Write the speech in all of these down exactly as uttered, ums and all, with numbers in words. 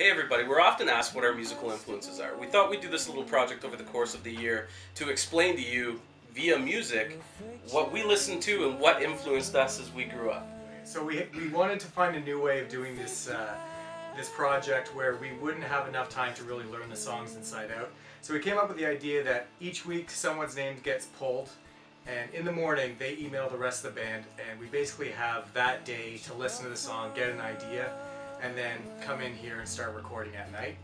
Hey everybody, we're often asked what our musical influences are. We thought we'd do this little project over the course of the year to explain to you, via music, what we listened to and what influenced us as we grew up. So we, we wanted to find a new way of doing this, uh, this project where we wouldn't have enough time to really learn the songs inside out. So we came up with the idea that each week someone's name gets pulled, and in the morning they email the rest of the band, and we basically have that day to listen to the song, get an idea, and then come in here and start recording at night.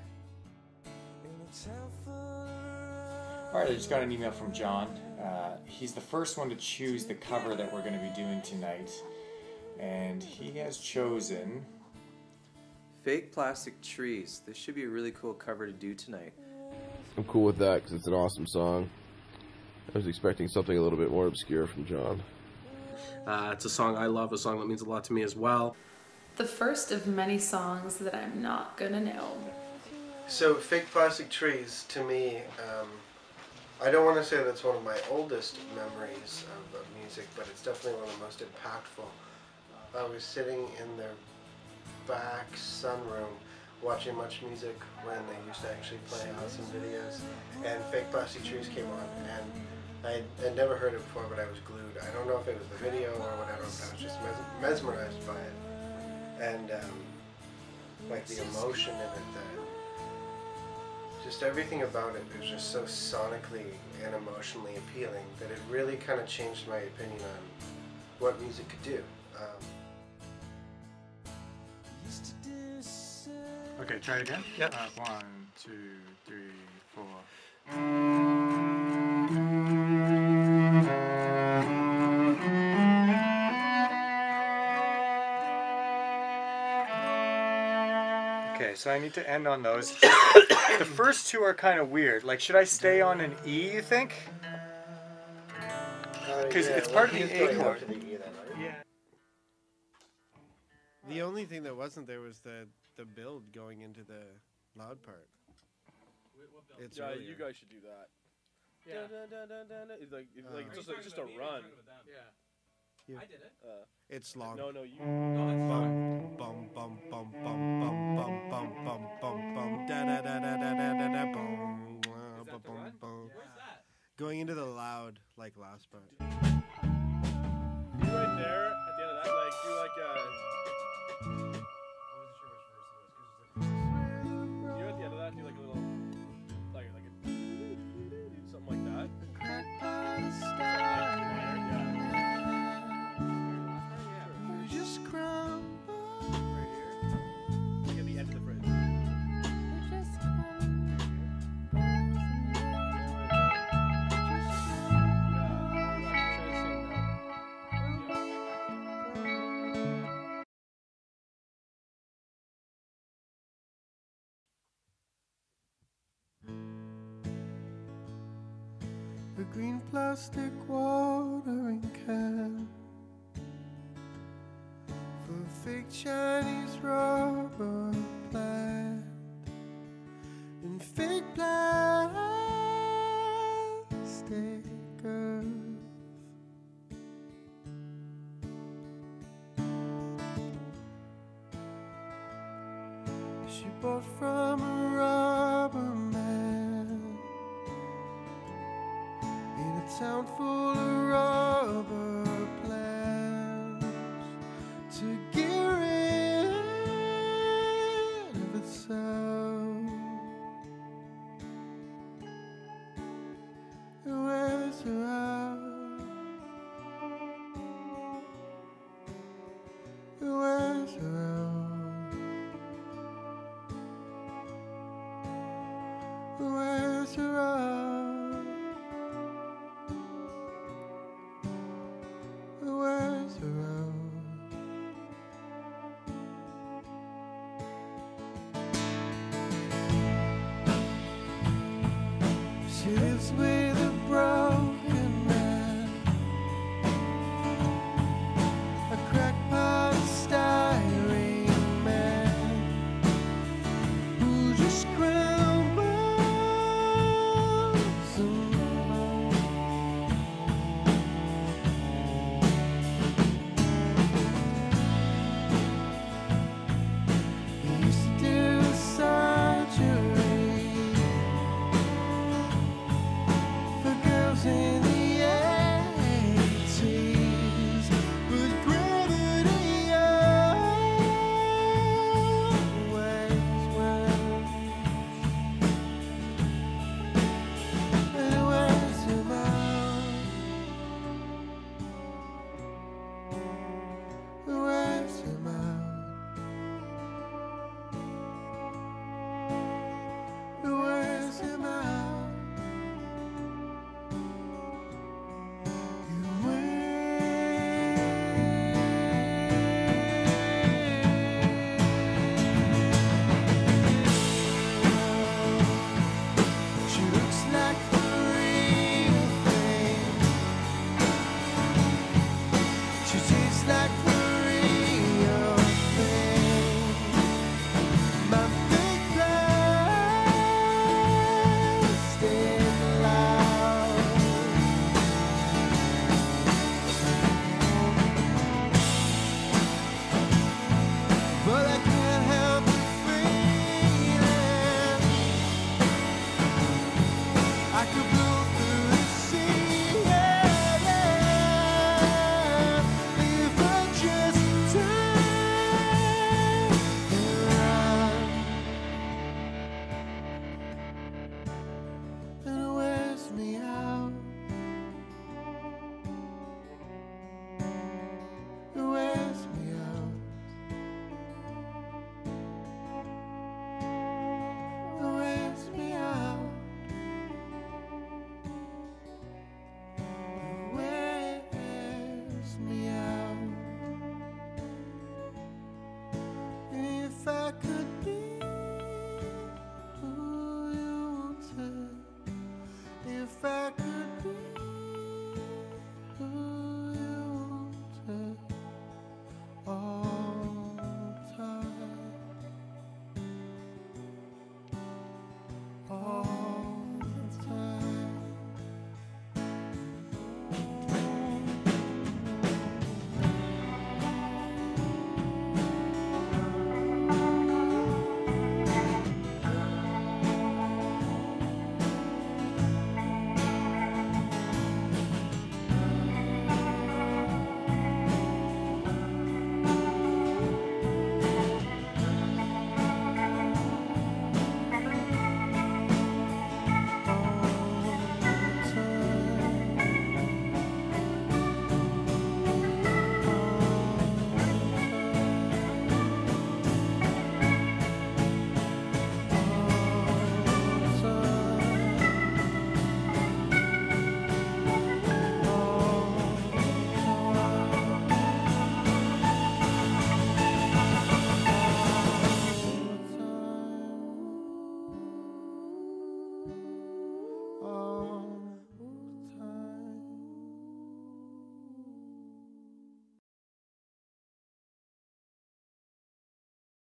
Alright, I just got an email from John. Uh, he's the first one to choose the cover that we're going to be doing tonight. And he has chosen... Fake Plastic Trees. This should be a really cool cover to do tonight. I'm cool with that because it's an awesome song. I was expecting something a little bit more obscure from John. Uh, it's a song I love, a song that means a lot to me as well. The first of many songs that I'm not gonna know. So, Fake Plastic Trees, to me, um, I don't want to say that's one of my oldest memories of, of music, but it's definitely one of the most impactful. I was sitting in their back sunroom watching Much Music when they used to actually play awesome videos, and Fake Plastic Trees came on, and I had never heard it before, but I was glued. I don't know if it was the video or whatever, but I was just mes mesmerized by it. And um, like the emotion in it, the, just everything about it, it was just so sonically and emotionally appealing that it really kind of changed my opinion on what music could do. Um, Okay, try it again? Yep. Uh, one, two, three, four. Okay, so I need to end on those. The first two are kind of weird. Like, should I stay on an E, you think? Because uh, yeah, it's part of the A chord. The E then, right? Yeah. The only thing that wasn't there was the the build going into the loud part. It's yeah, earlier. you guys should do that. Yeah. Dun, dun, dun, dun, dun. It's like, it's Uh, like just, like, just a run. Yeah. I did it. Uh, it's long. No, no, you. No, it's bum, bum, bum, bum, bum, bum, bum, bum, bum, bum, bum, da da da da da da da da bum, bum, bum, bum. Where's that? Going into the loud, like last part. You right there at the end of that, like do like a. You at the end of that do like a little, like like a something like that. Something like minor, yeah. Just crumble right here. Like at the end of the bridge. a green plastic watering can for a fake Chinese rubber plant and fake plastic earth. She bought from a rubber man in a town full of rubber plants to get rid of itself. It wears her out. It wears